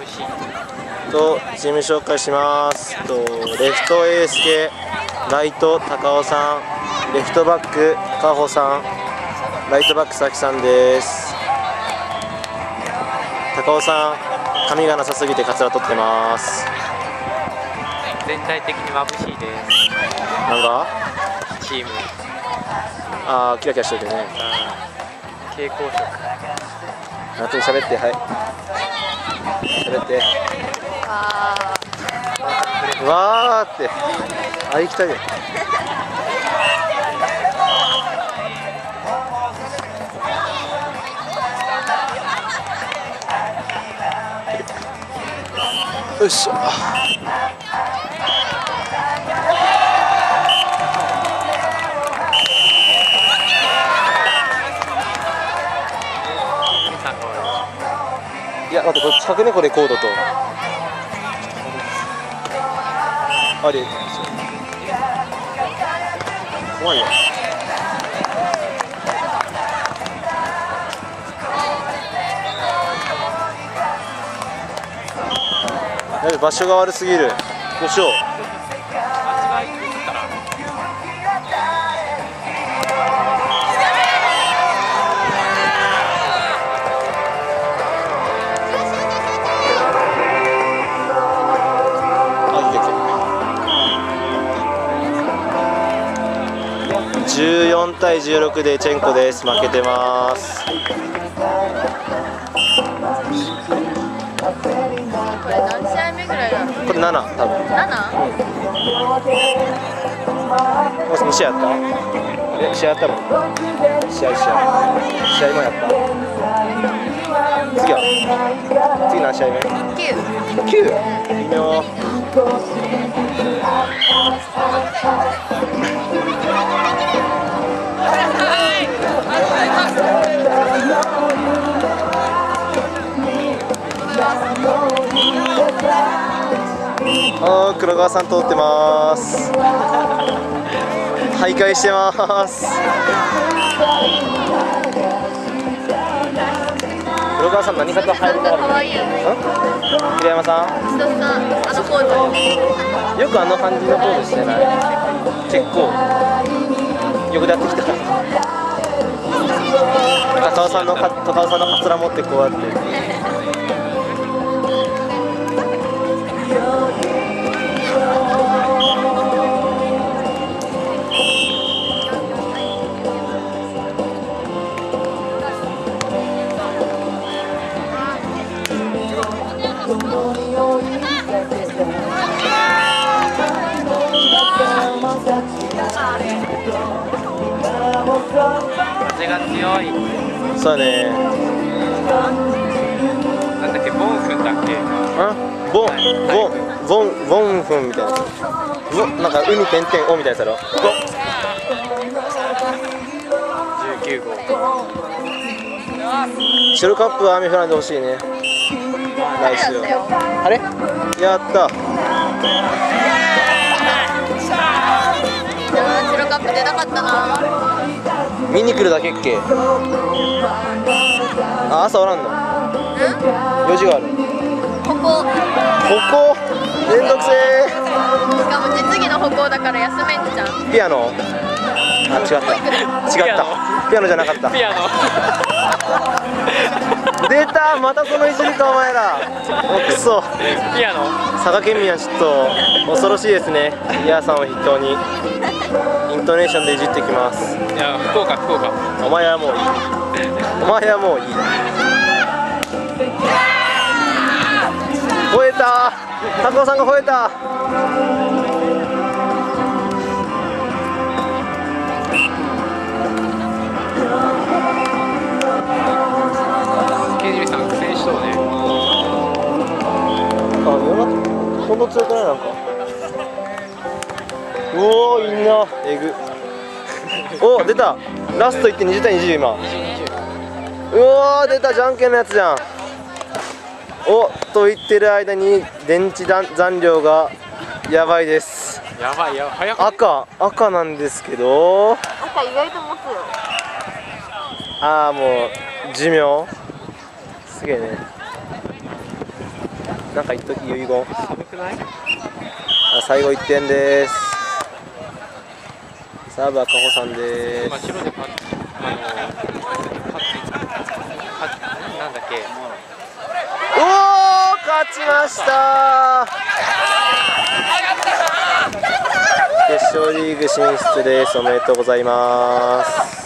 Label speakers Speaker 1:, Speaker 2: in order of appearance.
Speaker 1: チーム紹介します。レフトエースケ、ライト高尾さん、レフトバックカホさん、ライトバックさきさんです。高尾さん、髪がなさすぎてカツラ取ってます。
Speaker 2: 全体的に眩しいです。
Speaker 1: なんか
Speaker 2: チーム
Speaker 1: キラキラしててね。
Speaker 2: 蛍光色。
Speaker 1: 夏に喋って、はい喋って。わーって行きたいよ。よっしゃ。いや、待って、これ近くね、これコードと。あれ。怖いよ。やべ、場所が悪すぎる。どうしよう。14対16でチェンコです。負けてます。
Speaker 3: これ何試合目ぐらいだろう。
Speaker 1: これ7、多分。
Speaker 3: 7？
Speaker 1: もし2試合やった？試合やったの？試合もやった。次何試合目？9。微妙。黒川さん通ってます。徘徊してます。黒川さん何方入るかわいい。平山さん。よくあの感じのポーズしてない。結構よくやってきた。高尾さんのカツラ持ってこうやって。
Speaker 2: 風が強い。
Speaker 1: そうね。
Speaker 2: なんだっけ、ボンフンだっけ。
Speaker 1: ボンフンみたいな。なんか海点々おみたいなやつだろ。
Speaker 2: 19号。
Speaker 1: シェルカップは雨降らんでほしいね。来週。あれ？やった。
Speaker 3: 白カップ出なかったな。
Speaker 1: 見に来るだけっけ。朝おらんの。用事がある。
Speaker 3: ここ
Speaker 1: めんどくせえ。
Speaker 3: しかも実技の歩行だから休めんじゃん。
Speaker 1: ピアノ。違った。ピアノじゃなかった。
Speaker 2: ピアノ。
Speaker 1: 出た、またこのいじりかお前ら。くそ。
Speaker 2: ピアノ。
Speaker 1: 佐賀県民はちょっと恐ろしいですね。イヤーさんを筆頭にイントネーションでいじってきます。
Speaker 2: いや、福岡。
Speaker 1: お前はもういい。吠えた。高尾さんが吠えた。
Speaker 2: ケジリさん苦戦しそうね。
Speaker 1: ほんと強くない？なんかうおー、いいな。えぐお、出た。ラストいって20対20。今うおー、出た。じゃんけんのやつじゃん。おと言ってる間に電池残量がやばいです。
Speaker 2: やばい早く。
Speaker 1: 赤なんですけど、
Speaker 3: 赤意外と持つよ。
Speaker 1: もう寿命すげえね。 なんか一時遺言。
Speaker 2: 寒くない？
Speaker 1: 最後1点です。サーブはカホさんです。
Speaker 2: 今白で勝ってなんだっけ？
Speaker 1: おお、勝ちました。決勝リーグ進出です。おめでとうございます。